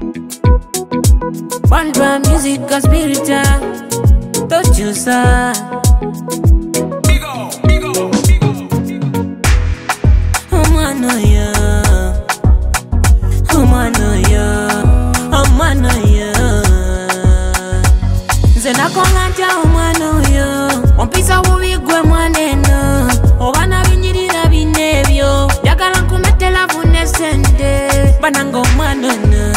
One drum music a spiritual. Don't you say? Zena konga umano yo Wampisa uwigwe mwaneno Obana binyirira binebyo Yagala nkumetela vunesende Bananga umano no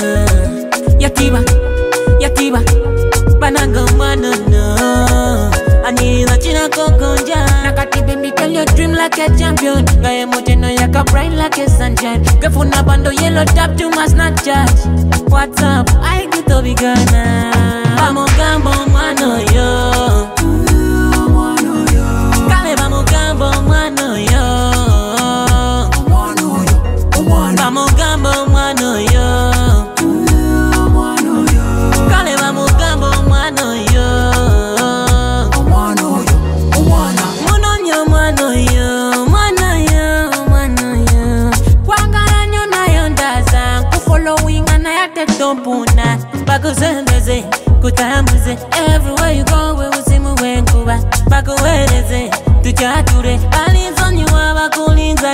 Yatiba Bananga umano no Anila china kokonja Nakati baby tell your dream like a champion Gaye moteno yaka bright like a sunshine Gefuna bando yellow tap to my Snapchat What's up? I get to be gonna Vamos gambo mano yo Kale vamos gambo mano yo Vamos gambo mano yo Kale vamos gambo mano yo Mononyo mano yo Mano yo Kwangana nyona yondaza Kufollowing anayate tompuna Bakuzendeze Kutambuze everywhere you go we usimu wenkuba Bakuweleze tuchature Alizonyi waba kulinza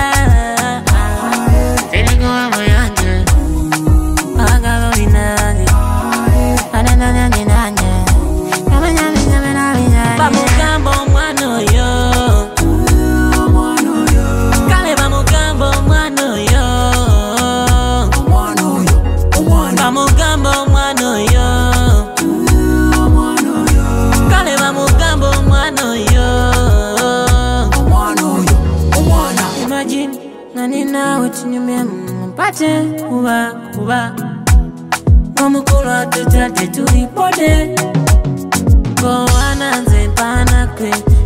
Feeling wa moyanje Agalo binage Anananye Kama nyame Bamugambo mwano yo Kale bamugambo mwano yo Bamugambo mwano yo Imagine, nanina uchinyumia mpate kuba Mamukulu atutate tulipode Kwa wananze pana kwe